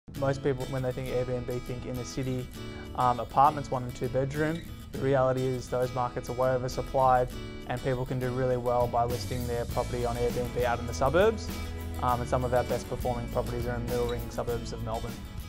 Most people, when they think Airbnb, think inner city apartments, 1 and 2 bedroom. The reality is those markets are way oversupplied and people can do really well by listing their property on Airbnb out in the suburbs. And some of our best performing properties are in middle ring suburbs of Melbourne.